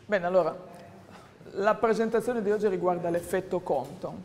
Bene, allora, la presentazione di oggi riguarda l'effetto Compton,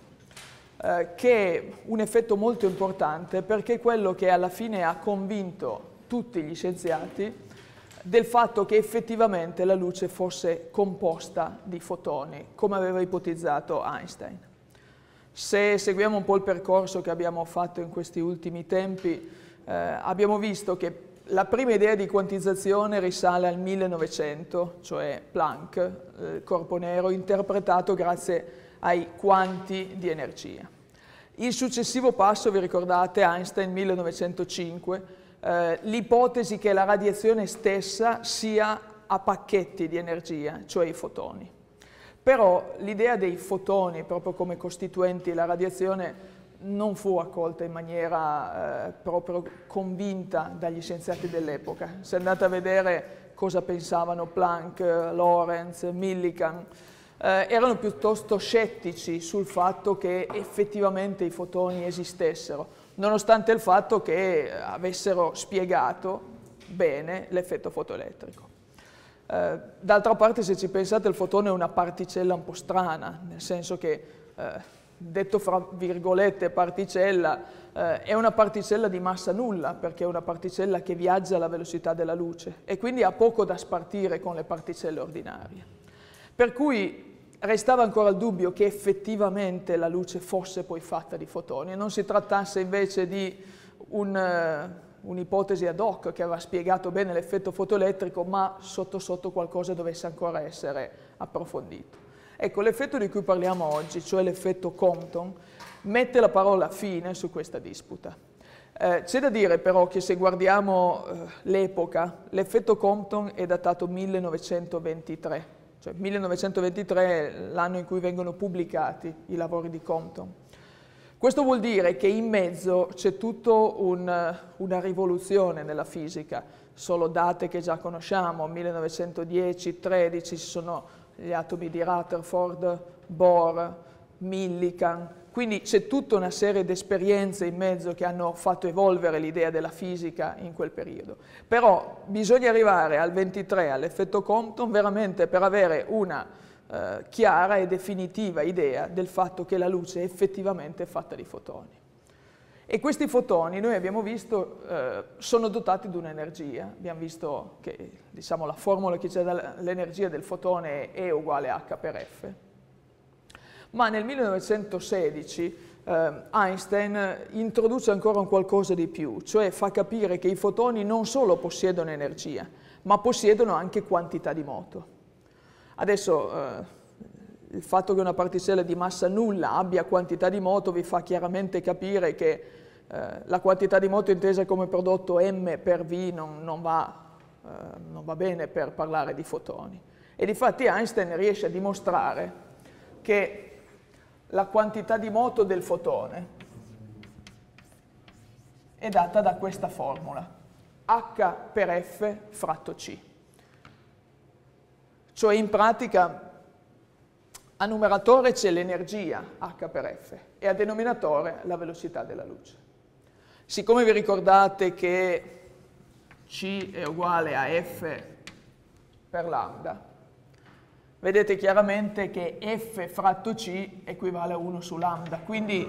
che è un effetto molto importante perché è quello che alla fine ha convinto tutti gli scienziati del fatto che effettivamente la luce fosse composta di fotoni, come aveva ipotizzato Einstein. Se seguiamo un po' il percorso che abbiamo fatto in questi ultimi tempi, abbiamo visto che la prima idea di quantizzazione risale al 1900, cioè Planck, il corpo nero, interpretato grazie ai quanti di energia. Il successivo passo, vi ricordate, Einstein 1905, l'ipotesi che la radiazione stessa sia a pacchetti di energia, cioè i fotoni. Però l'idea dei fotoni, proprio come costituenti della radiazione, non fu accolta in maniera proprio convinta dagli scienziati dell'epoca. Se andate a vedere cosa pensavano Planck, Lorentz, Millikan, erano piuttosto scettici sul fatto che effettivamente i fotoni esistessero, nonostante il fatto che avessero spiegato bene l'effetto fotoelettrico. D'altra parte, se ci pensate, il fotone è una particella un po' strana, nel senso che detto fra virgolette particella, è una particella di massa nulla, perché è una particella che viaggia alla velocità della luce e quindi ha poco da spartire con le particelle ordinarie. Per cui restava ancora il dubbio che effettivamente la luce fosse poi fatta di fotoni e non si trattasse invece di un'ipotesi ad hoc che aveva spiegato bene l'effetto fotoelettrico, ma sotto sotto qualcosa dovesse ancora essere approfondito. Ecco, l'effetto di cui parliamo oggi, cioè l'effetto Compton, mette la parola fine su questa disputa. C'è da dire però che se guardiamo l'epoca, l'effetto Compton è datato 1923, cioè 1923 è l'anno in cui vengono pubblicati i lavori di Compton. Questo vuol dire che in mezzo c'è tutta una rivoluzione nella fisica, solo date che già conosciamo, 1910, 13, ci sono gli atomi di Rutherford, Bohr, Millikan, quindi c'è tutta una serie di esperienze in mezzo che hanno fatto evolvere l'idea della fisica in quel periodo. Però bisogna arrivare al 23, all'effetto Compton, veramente per avere una chiara e definitiva idea del fatto che la luce è effettivamente fatta di fotoni. E questi fotoni, noi abbiamo visto, sono dotati di un'energia. Abbiamo visto che, diciamo, la formula che c'è dall'energia del fotone è E uguale H per F. Ma nel 1916 Einstein introduce ancora un qualcosa di più, cioè fa capire che i fotoni non solo possiedono energia, ma possiedono anche quantità di moto. Adesso il fatto che una particella di massa nulla abbia quantità di moto vi fa chiaramente capire che la quantità di moto intesa come prodotto m per v non va bene per parlare di fotoni. E difatti Einstein riesce a dimostrare che la quantità di moto del fotone è data da questa formula, H per F fratto C. Cioè in pratica a numeratore c'è l'energia H per F e a denominatore la velocità della luce. Siccome vi ricordate che C è uguale a F per lambda, vedete chiaramente che F fratto C equivale a 1 su lambda, quindi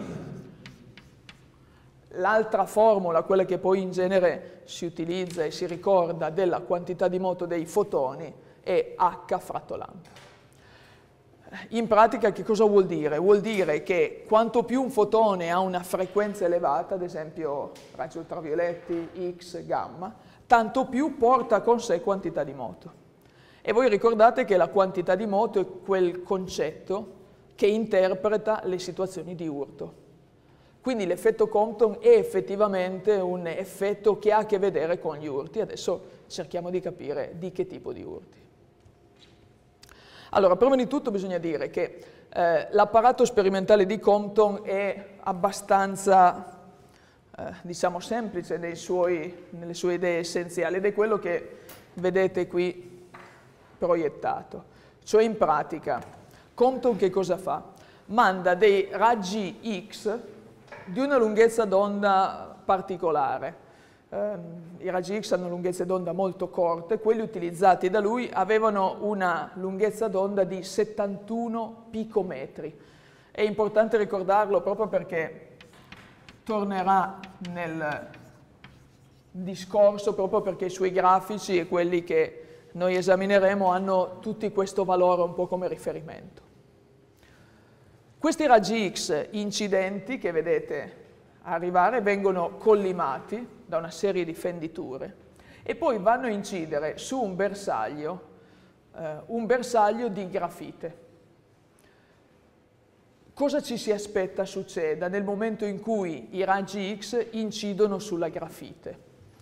l'altra formula, quella che poi in genere si utilizza e si ricorda della quantità di moto dei fotoni, è H fratto lambda. In pratica che cosa vuol dire? Vuol dire che quanto più un fotone ha una frequenza elevata, ad esempio raggi ultravioletti, X, gamma, tanto più porta con sé quantità di moto. E voi ricordate che la quantità di moto è quel concetto che interpreta le situazioni di urto. Quindi l'effetto Compton è effettivamente un effetto che ha a che vedere con gli urti. Adesso cerchiamo di capire di che tipo di urti. Allora, prima di tutto bisogna dire che l'apparato sperimentale di Compton è abbastanza, diciamo, semplice nelle sue idee essenziali ed è quello che vedete qui proiettato. Cioè, in pratica, Compton che cosa fa? Manda dei raggi X di una lunghezza d'onda particolare. I raggi X hanno lunghezze d'onda molto corte, quelli utilizzati da lui avevano una lunghezza d'onda di 71 picometri. È importante ricordarlo proprio perché tornerà nel discorso, proprio perché i suoi grafici e quelli che noi esamineremo hanno tutti questo valore un po' come riferimento. Questi raggi X incidenti che vedete arrivare vengono collimati da una serie di fenditure e poi vanno a incidere su un bersaglio di grafite. Cosa ci si aspetta succeda nel momento in cui i raggi X incidono sulla grafite?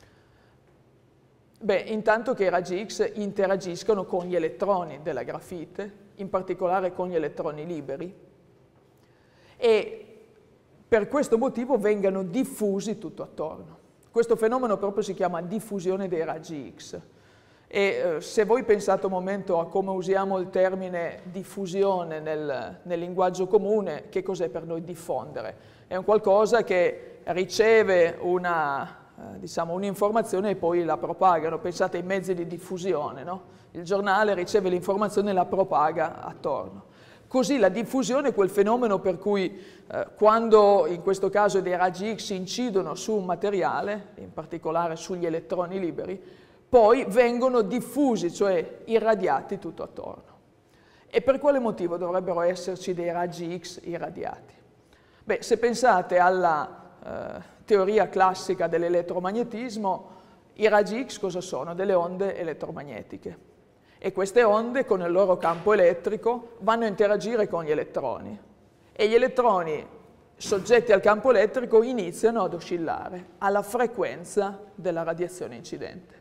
Beh, intanto che i raggi X interagiscono con gli elettroni della grafite, in particolare con gli elettroni liberi, e per questo motivo vengano diffusi tutto attorno. Questo fenomeno proprio si chiama diffusione dei raggi X. E se voi pensate un momento a come usiamo il termine diffusione nel linguaggio comune, che cos'è per noi diffondere? È un qualcosa che riceve un'informazione e poi la propagano. Pensate ai mezzi di diffusione, no? Il giornale riceve l'informazione e la propaga attorno. Così la diffusione è quel fenomeno per cui quando in questo caso dei raggi X incidono su un materiale, in particolare sugli elettroni liberi, poi vengono diffusi, cioè irradiati tutto attorno. E per quale motivo dovrebbero esserci dei raggi X irradiati? Beh, se pensate alla teoria classica dell'elettromagnetismo, i raggi X cosa sono? Delle onde elettromagnetiche. E queste onde, con il loro campo elettrico, vanno a interagire con gli elettroni. E gli elettroni, soggetti al campo elettrico, iniziano ad oscillare alla frequenza della radiazione incidente.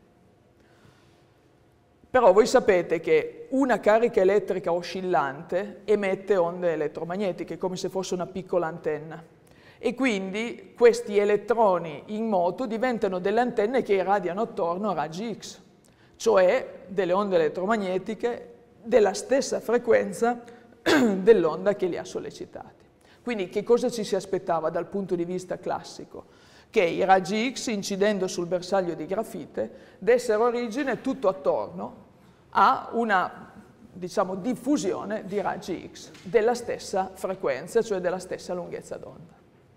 Però voi sapete che una carica elettrica oscillante emette onde elettromagnetiche, come se fosse una piccola antenna. E quindi questi elettroni in moto diventano delle antenne che irradiano attorno a raggi X, cioè delle onde elettromagnetiche della stessa frequenza dell'onda che li ha sollecitati. Quindi che cosa ci si aspettava dal punto di vista classico? Che i raggi X, incidendo sul bersaglio di grafite, dessero origine tutto attorno a una, diffusione di raggi X della stessa frequenza, cioè della stessa lunghezza d'onda.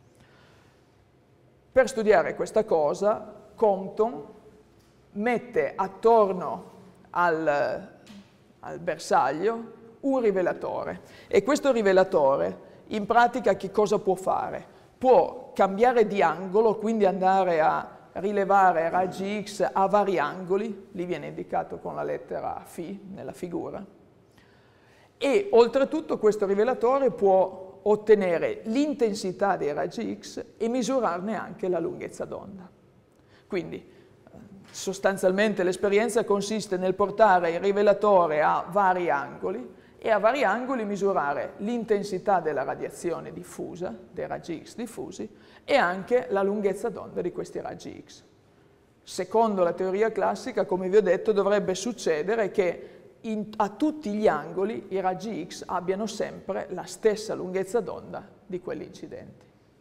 Per studiare questa cosa, Compton mette attorno al bersaglio un rivelatore e questo rivelatore in pratica che cosa può fare? Può cambiare di angolo, quindi andare a rilevare raggi X a vari angoli, lì viene indicato con la lettera φ nella figura, e oltretutto questo rivelatore può ottenere l'intensità dei raggi X e misurarne anche la lunghezza d'onda. Quindi sostanzialmente l'esperienza consiste nel portare il rivelatore a vari angoli e a vari angoli misurare l'intensità della radiazione diffusa, dei raggi X diffusi, e anche la lunghezza d'onda di questi raggi X. Secondo la teoria classica, come vi ho detto, dovrebbe succedere che a tutti gli angoli i raggi X abbiano sempre la stessa lunghezza d'onda di quelli incidenti.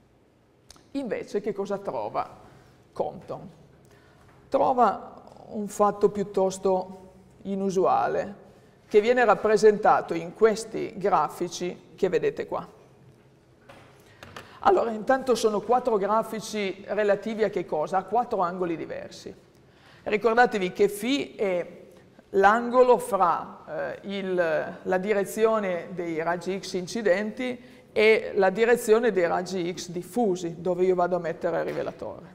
Invece che cosa trova Compton? Trova un fatto piuttosto inusuale che viene rappresentato in questi grafici che vedete qua. Allora, intanto sono 4 grafici relativi a che cosa? A 4 angoli diversi. Ricordatevi che φ è l'angolo fra la direzione dei raggi X incidenti e la direzione dei raggi X diffusi, dove io vado a mettere il rivelatore.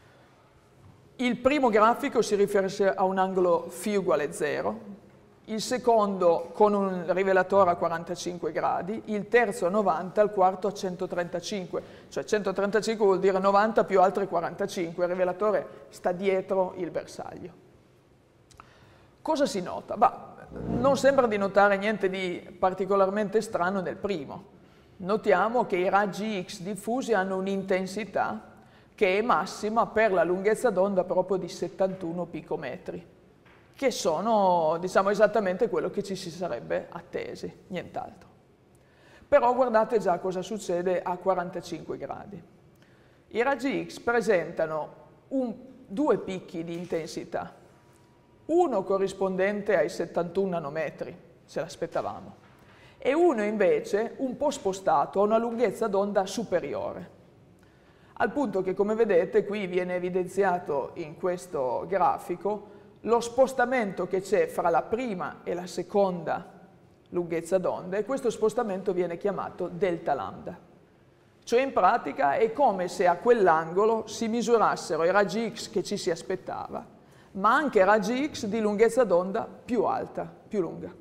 Il primo grafico si riferisce a un angolo φ uguale 0, il secondo con un rivelatore a 45 gradi, il terzo a 90, il quarto a 135, cioè 135 vuol dire 90 più altri 45, il rivelatore sta dietro il bersaglio. Cosa si nota? Non sembra di notare niente di particolarmente strano nel primo. Notiamo che i raggi X diffusi hanno un'intensità che è massima per la lunghezza d'onda proprio di 71 picometri, che sono, esattamente quello che ci si sarebbe attesi, nient'altro. Però guardate già cosa succede a 45 gradi. I raggi X presentano un due picchi di intensità, uno corrispondente ai 71 nanometri, ce l'aspettavamo, e uno invece un po' spostato a una lunghezza d'onda superiore. Al punto che, come vedete, qui viene evidenziato in questo grafico lo spostamento che c'è fra la prima e la seconda lunghezza d'onda, e questo spostamento viene chiamato delta lambda. Cioè in pratica è come se a quell'angolo si misurassero i raggi X che ci si aspettava, ma anche raggi X di lunghezza d'onda più alta, più lunga.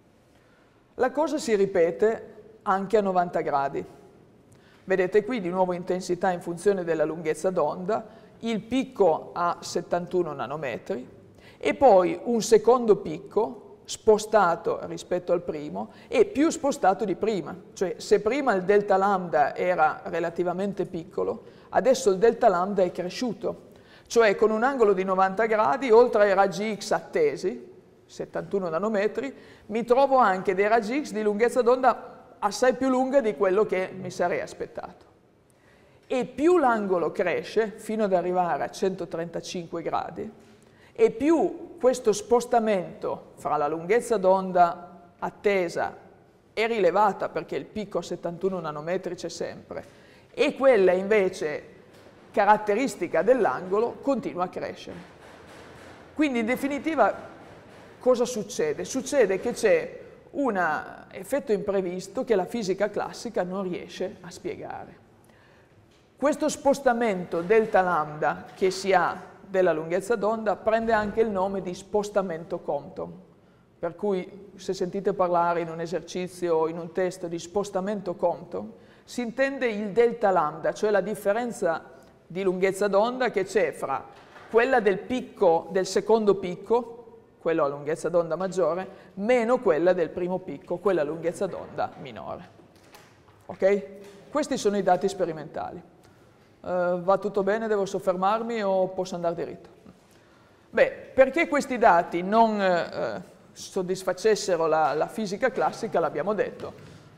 La cosa si ripete anche a 90 gradi. Vedete qui di nuovo intensità in funzione della lunghezza d'onda, il picco a 71 nanometri e poi un secondo picco spostato rispetto al primo e più spostato di prima. Cioè se prima il delta lambda era relativamente piccolo, adesso il delta lambda è cresciuto. Cioè con un angolo di 90 gradi, oltre ai raggi X attesi, 71 nanometri, mi trovo anche dei raggi X di lunghezza d'onda assai più lunga di quello che mi sarei aspettato. E più l'angolo cresce, fino ad arrivare a 135 gradi, e più questo spostamento fra la lunghezza d'onda attesa è rilevata, perché il picco a 71 nanometri c'è sempre, e quella invece caratteristica dell'angolo continua a crescere. Quindi in definitiva cosa succede? Succede che c'è un effetto imprevisto che la fisica classica non riesce a spiegare. Questo spostamento delta lambda che si ha della lunghezza d'onda prende anche il nome di spostamento Compton, per cui se sentite parlare in un esercizio o in un testo di spostamento Compton, si intende il delta lambda, cioè la differenza di lunghezza d'onda che c'è fra quella del picco, del secondo picco, quello a lunghezza d'onda maggiore, meno quella del primo picco, quella a lunghezza d'onda minore. Ok? Questi sono i dati sperimentali. Va tutto bene? Devo soffermarmi o posso andare diritto? Beh, perché questi dati non soddisfacessero la fisica classica, l'abbiamo detto,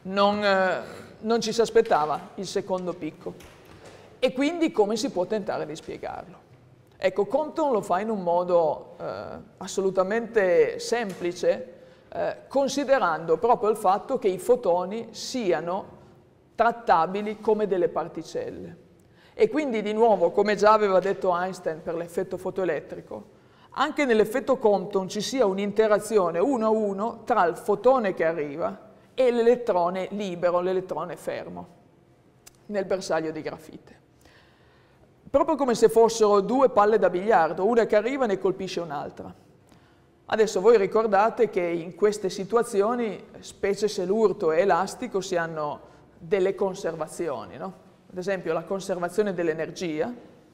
non ci si aspettava il secondo picco. E quindi come si può tentare di spiegarlo? Ecco, Compton lo fa in un modo assolutamente semplice, considerando proprio il fatto che i fotoni siano trattabili come delle particelle. E quindi di nuovo, come già aveva detto Einstein per l'effetto fotoelettrico, anche nell'effetto Compton ci sia un'interazione 1 a 1 tra il fotone che arriva e l'elettrone libero, l'elettrone fermo, nel bersaglio di grafite. Proprio come se fossero due palle da biliardo, una che arriva e ne colpisce un'altra. Adesso voi ricordate che in queste situazioni, specie se l'urto è elastico, si hanno delle conservazioni, no? Ad esempio la conservazione dell'energia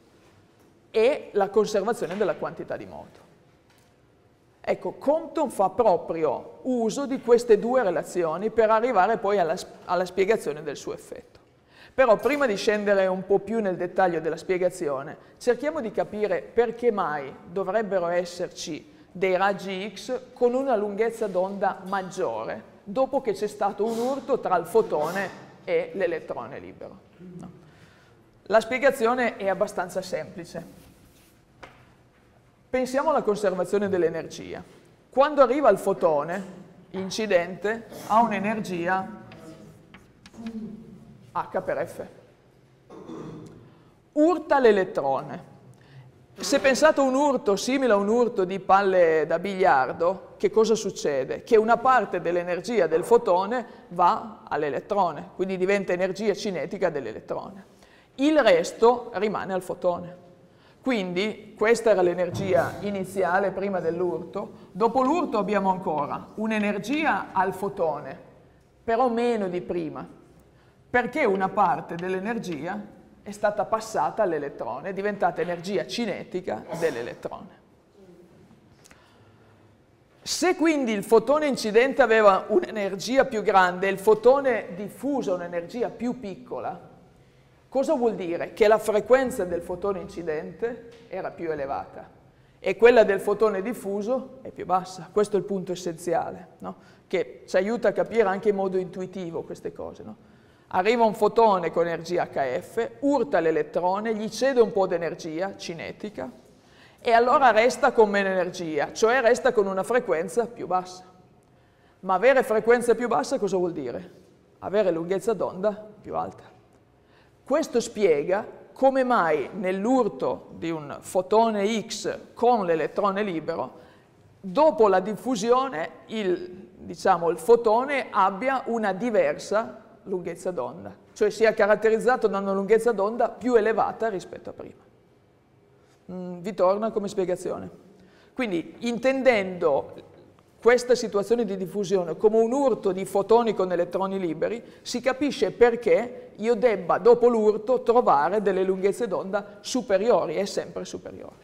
e la conservazione della quantità di moto. Ecco, Compton fa proprio uso di queste due relazioni per arrivare poi alla spiegazione del suo effetto. Però prima di scendere un po' più nel dettaglio della spiegazione, cerchiamo di capire perché mai dovrebbero esserci dei raggi X con una lunghezza d'onda maggiore dopo che c'è stato un urto tra il fotone e l'elettrone libero. No. La spiegazione è abbastanza semplice. Pensiamo alla conservazione dell'energia. Quando arriva il fotone incidente ha un'energia H per F. Urta l'elettrone. Se pensate a un urto simile a un urto di palle da biliardo, che cosa succede? Che una parte dell'energia del fotone va all'elettrone, quindi diventa energia cinetica dell'elettrone. Il resto rimane al fotone. Quindi questa era l'energia iniziale prima dell'urto. Dopo l'urto abbiamo ancora un'energia al fotone, però meno di prima, perché una parte dell'energia è stata passata all'elettrone, è diventata energia cinetica dell'elettrone. Se quindi il fotone incidente aveva un'energia più grande e il fotone diffuso un'energia più piccola, cosa vuol dire? Che la frequenza del fotone incidente era più elevata e quella del fotone diffuso è più bassa. Questo è il punto essenziale, no? Che ci aiuta a capire anche in modo intuitivo queste cose, no? Arriva un fotone con energia HF, urta l'elettrone, gli cede un po' di energia cinetica e allora resta con meno energia, cioè resta con una frequenza più bassa. Ma avere frequenza più bassa cosa vuol dire? Avere lunghezza d'onda più alta. Questo spiega come mai nell'urto di un fotone X con l'elettrone libero, dopo la diffusione il fotone abbia una diversa lunghezza d'onda, cioè sia caratterizzato da una lunghezza d'onda più elevata rispetto a prima. Vi torna come spiegazione? Quindi, intendendo questa situazione di diffusione come un urto di fotoni con elettroni liberi, si capisce perché io debba, dopo l'urto, trovare delle lunghezze d'onda superiori e sempre superiori.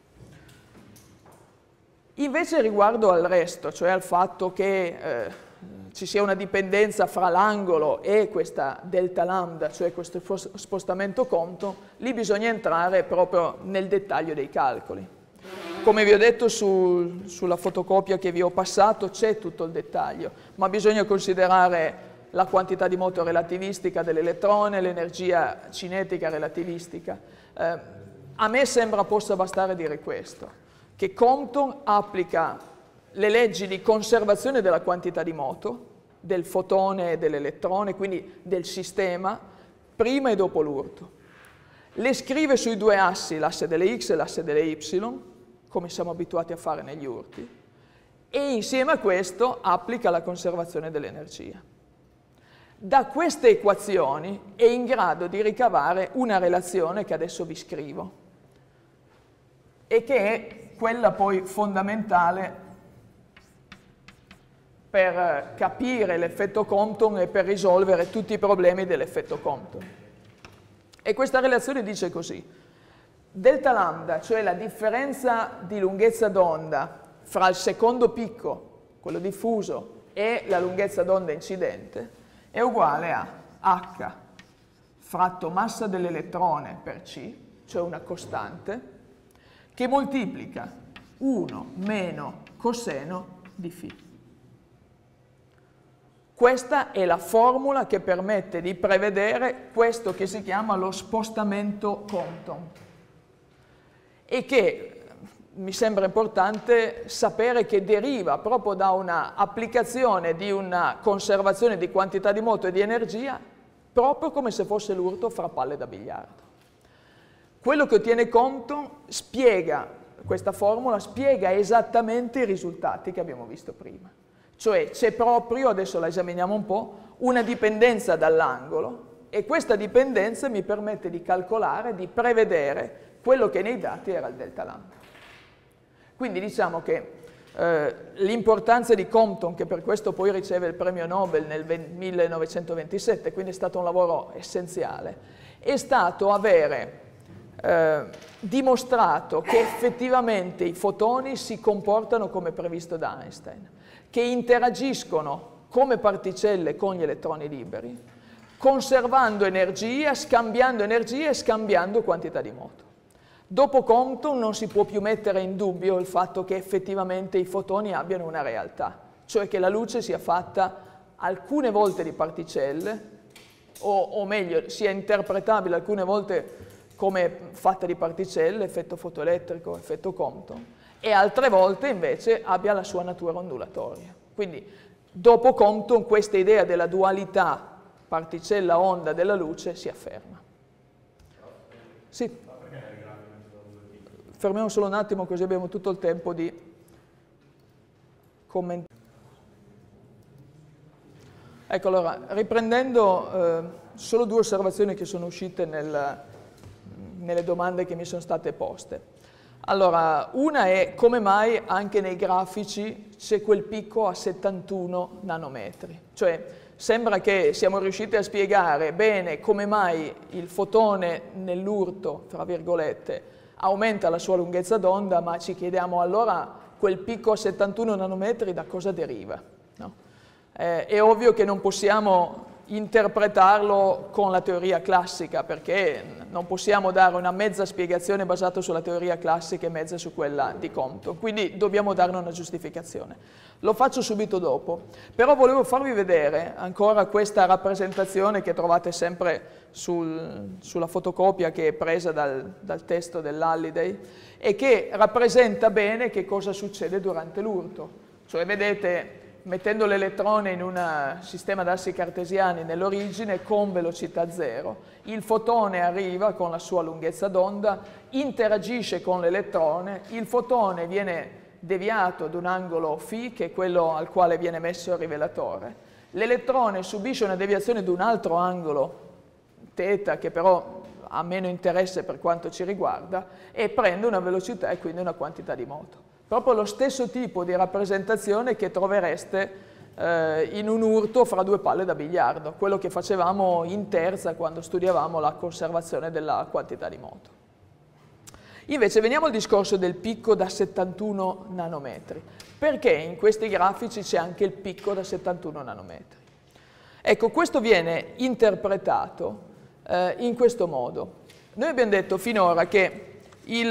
Invece riguardo al resto, cioè al fatto che ci sia una dipendenza fra l'angolo e questa delta lambda, cioè questo spostamento Compton, lì bisogna entrare proprio nel dettaglio dei calcoli. Come vi ho detto sulla fotocopia che vi ho passato c'è tutto il dettaglio, ma bisogna considerare la quantità di moto relativistica dell'elettrone, l'energia cinetica relativistica. A me sembra possa bastare dire questo, che Compton applica le leggi di conservazione della quantità di moto, del fotone e dell'elettrone, quindi del sistema, prima e dopo l'urto. Le scrive sui due assi, l'asse delle X e l'asse delle Y, come siamo abituati a fare negli urti, e insieme a questo applica la conservazione dell'energia. Da queste equazioni è in grado di ricavare una relazione che adesso vi scrivo, e che è quella poi fondamentale per capire l'effetto Compton e per risolvere tutti i problemi dell'effetto Compton. E questa relazione dice così: delta lambda, cioè la differenza di lunghezza d'onda fra il secondo picco, quello diffuso, e la lunghezza d'onda incidente, è uguale a H fratto massa dell'elettrone per C, cioè una costante, che moltiplica 1 meno coseno di φ. Questa è la formula che permette di prevedere questo che si chiama lo spostamento Compton e che mi sembra importante sapere che deriva proprio da una applicazione di una conservazione di quantità di moto e di energia proprio come se fosse l'urto fra palle da biliardo. Quello che ottiene Compton questa formula spiega esattamente i risultati che abbiamo visto prima. Cioè c'è proprio, adesso la esaminiamo un po', una dipendenza dall'angolo e questa dipendenza mi permette di calcolare, di prevedere quello che nei dati era il delta lambda. Quindi diciamo che l'importanza di Compton, che per questo poi riceve il premio Nobel nel 1927, quindi è stato un lavoro essenziale, è stato avere dimostrato che effettivamente i fotoni si comportano come previsto da Einstein, che interagiscono come particelle con gli elettroni liberi, conservando energia, scambiando energia e scambiando quantità di moto. Dopo Compton non si può più mettere in dubbio il fatto che effettivamente i fotoni abbiano una realtà, cioè che la luce sia fatta alcune volte di particelle, o meglio, sia interpretabile alcune volte come fatta di particelle, effetto fotoelettrico, effetto Compton, e altre volte invece abbia la sua natura ondulatoria. Quindi dopo Compton questa idea della dualità particella-onda della luce si afferma. Sì. Fermiamo solo un attimo così abbiamo tutto il tempo di commentare. Ecco, allora, riprendendo solo due osservazioni che sono uscite nelle domande che mi sono state poste. Allora, una è come mai anche nei grafici c'è quel picco a 71 nanometri. Cioè, sembra che siamo riusciti a spiegare bene come mai il fotone nell'urto, tra virgolette, aumenta la sua lunghezza d'onda, ma ci chiediamo allora quel picco a 71 nanometri da cosa deriva? No? È ovvio che non possiamo interpretarlo con la teoria classica, perché non possiamo dare una mezza spiegazione basata sulla teoria classica e mezza su quella di Compton, quindi dobbiamo darne una giustificazione. Lo faccio subito dopo, però volevo farvi vedere ancora questa rappresentazione che trovate sempre sulla fotocopia che è presa dal testo dell'Halliday e che rappresenta bene che cosa succede durante l'urto. Cioè, vedete, mettendo l'elettrone in un sistema d'assi cartesiani nell'origine con velocità zero, il fotone arriva con la sua lunghezza d'onda, interagisce con l'elettrone, il fotone viene deviato ad un angolo φ, che è quello al quale viene messo il rivelatore, l'elettrone subisce una deviazione di un altro angolo, θ, che però ha meno interesse per quanto ci riguarda, e prende una velocità e quindi una quantità di moto. Proprio lo stesso tipo di rappresentazione che trovereste in un urto fra due palle da biliardo, quello che facevamo in terza quando studiavamo la conservazione della quantità di moto. Invece veniamo al discorso del picco da 71 nanometri. Perché in questi grafici c'è anche il picco da 71 nanometri? Ecco, questo viene interpretato in questo modo. Noi abbiamo detto finora che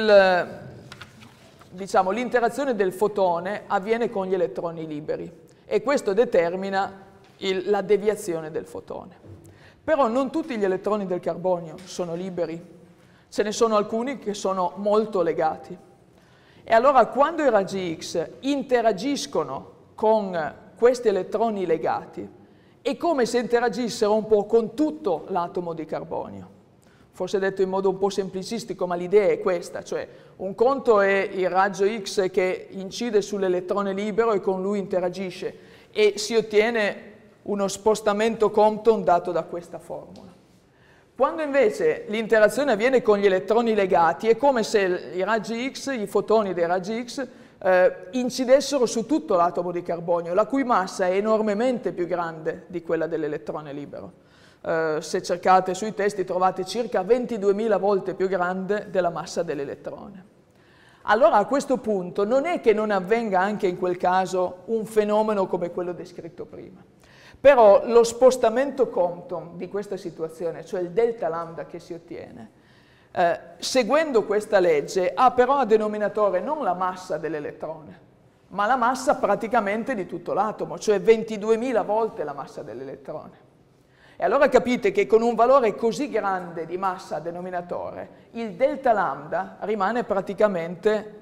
l'interazione del fotone avviene con gli elettroni liberi e questo determina la deviazione del fotone. Però non tutti gli elettroni del carbonio sono liberi, ce ne sono alcuni che sono molto legati. E allora quando i raggi X interagiscono con questi elettroni legati, è come se interagissero un po' con tutto l'atomo di carbonio. Forse detto in modo un po' semplicistico, ma l'idea è questa, cioè un conto è il raggio X che incide sull'elettrone libero e con lui interagisce e si ottiene uno spostamento Compton dato da questa formula. Quando invece l'interazione avviene con gli elettroni legati è come se i raggi X, i fotoni dei raggi X, incidessero su tutto l'atomo di carbonio, la cui massa è enormemente più grande di quella dell'elettrone libero. Se cercate sui testi trovate circa 22.000 volte più grande della massa dell'elettrone. Allora a questo punto non è che non avvenga anche in quel caso un fenomeno come quello descritto prima, però lo spostamento Compton di questa situazione, cioè il delta lambda che si ottiene, seguendo questa legge ha però a denominatore non la massa dell'elettrone, ma la massa praticamente di tutto l'atomo, cioè 22.000 volte la massa dell'elettrone. E allora capite che con un valore così grande di massa a denominatore, il delta lambda rimane praticamente,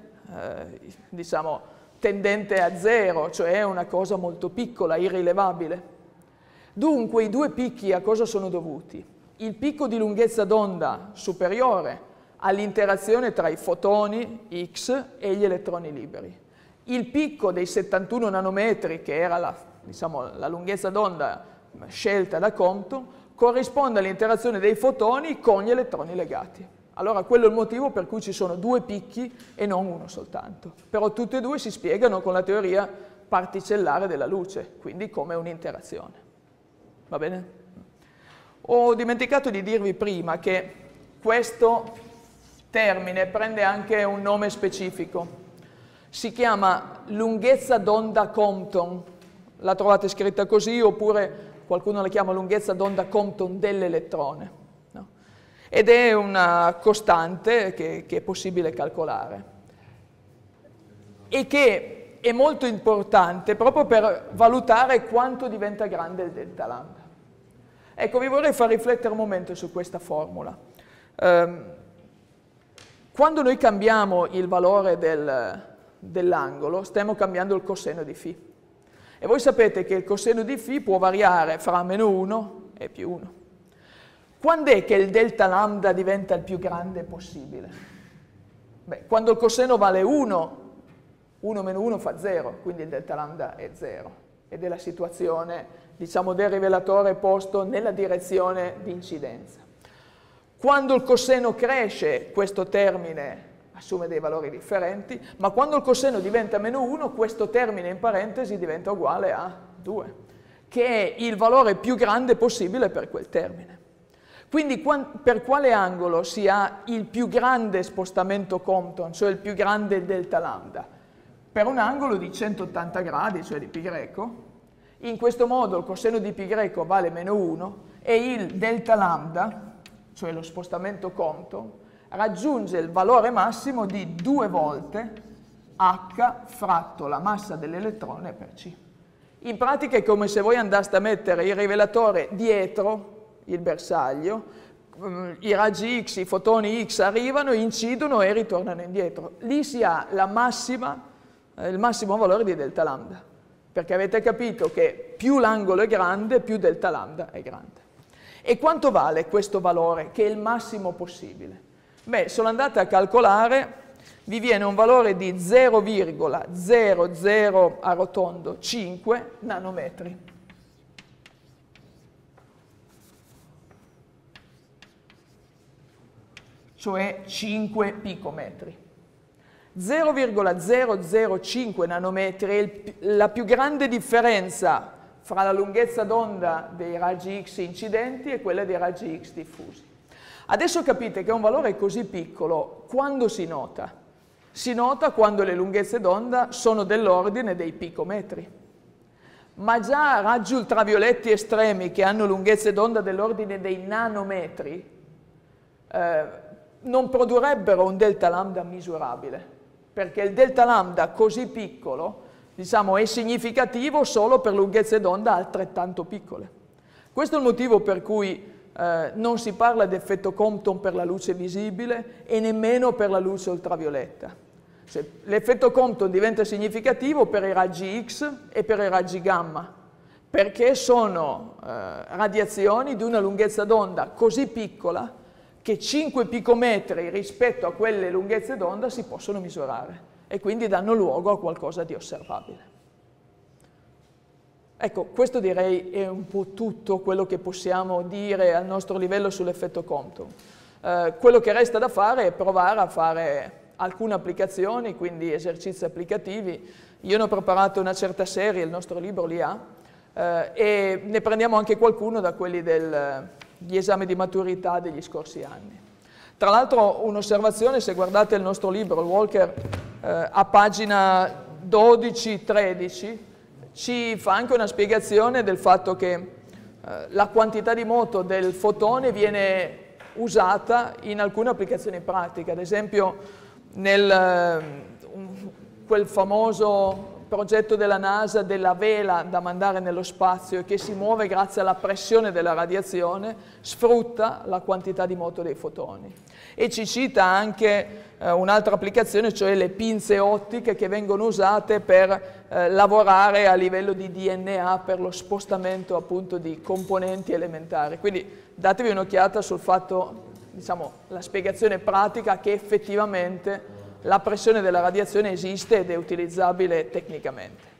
tendente a zero, cioè è una cosa molto piccola, irrilevabile. Dunque i due picchi a cosa sono dovuti? Il picco di lunghezza d'onda superiore all'interazione tra i fotoni X e gli elettroni liberi. Il picco dei 71 nanometri, che era la lunghezza d'onda scelta da Compton, corrisponde all'interazione dei fotoni con gli elettroni legati. Allora quello è il motivo per cui ci sono due picchi e non uno soltanto. Però tutti e due si spiegano con la teoria particellare della luce, quindi come un'interazione. Va bene? Ho dimenticato di dirvi prima che questo termine prende anche un nome specifico. Si chiama lunghezza d'onda Compton. La trovate scritta così, oppure qualcuno la chiama lunghezza d'onda Compton dell'elettrone, no? Ed è una costante che è possibile calcolare e che è molto importante proprio per valutare quanto diventa grande il delta lambda. Ecco, vi vorrei far riflettere un momento su questa formula. Quando noi cambiamo il valore dell'angolo, stiamo cambiando il cosseno di φ. E voi sapete che il cosseno di φ può variare fra -1 e +1. Quando è che il delta lambda diventa il più grande possibile? Beh, quando il cosseno vale 1, 1 meno 1 fa 0, quindi il delta lambda è 0. Ed è la situazione, diciamo, del rivelatore posto nella direzione di incidenza. Quando il cosseno cresce, questo termine assume dei valori differenti, ma quando il cosseno diventa -1, questo termine in parentesi diventa uguale a 2, che è il valore più grande possibile per quel termine. Quindi per quale angolo si ha il più grande spostamento Compton, cioè il più grande delta lambda? Per un angolo di 180 gradi, cioè di π greco, In questo modo il coseno di π greco vale meno 1 e il delta lambda, cioè lo spostamento Compton, raggiunge il valore massimo di 2 volte h fratto la massa dell'elettrone per c. In pratica è come se voi andaste a mettere il rivelatore dietro il bersaglio, i raggi X, i fotoni X arrivano, incidono e ritornano indietro. Lì si ha il massimo valore di delta lambda, perché avete capito che più l'angolo è grande, più delta lambda è grande. E quanto vale questo valore, che è il massimo possibile? Beh, sono andate a calcolare, vi viene un valore di 0,00 arrotondo 5 nanometri. Cioè 5 picometri. 0,005 nanometri è la più grande differenza fra la lunghezza d'onda dei raggi X incidenti e quella dei raggi X diffusi. Adesso capite che un valore così piccolo quando si nota? Si nota quando le lunghezze d'onda sono dell'ordine dei picometri. Ma già raggi ultravioletti estremi che hanno lunghezze d'onda dell'ordine dei nanometri non produrrebbero un delta lambda misurabile, perché il delta lambda così piccolo, diciamo, è significativo solo per lunghezze d'onda altrettanto piccole. Questo è il motivo per cui non si parla di effetto Compton per la luce visibile e nemmeno per la luce ultravioletta. L'effetto Compton diventa significativo per i raggi X e per i raggi gamma, perché sono radiazioni di una lunghezza d'onda così piccola che 5 picometri rispetto a quelle lunghezze d'onda si possono misurare e quindi danno luogo a qualcosa di osservabile. Ecco, questo direi è un po' tutto quello che possiamo dire al nostro livello sull'effetto Compton. Quello che resta da fare è provare a fare alcune applicazioni, quindi esercizi applicativi. Io ne ho preparato una certa serie, il nostro libro li ha, e ne prendiamo anche qualcuno da quelli di esame di maturità degli scorsi anni. Tra l'altro un'osservazione, se guardate il nostro libro, il Walker, a pagina 12-13, ci fa anche una spiegazione del fatto che la quantità di moto del fotone viene usata in alcune applicazioni pratiche, ad esempio quel famoso progetto della NASA della vela da mandare nello spazio e che si muove grazie alla pressione della radiazione, sfrutta la quantità di moto dei fotoni. E ci cita anche un'altra applicazione, cioè le pinze ottiche che vengono usate per lavorare a livello di DNA per lo spostamento appunto di componenti elementari. Quindi datevi un'occhiata sul fatto, diciamo, la spiegazione pratica che effettivamente la pressione della radiazione esiste ed è utilizzabile tecnicamente.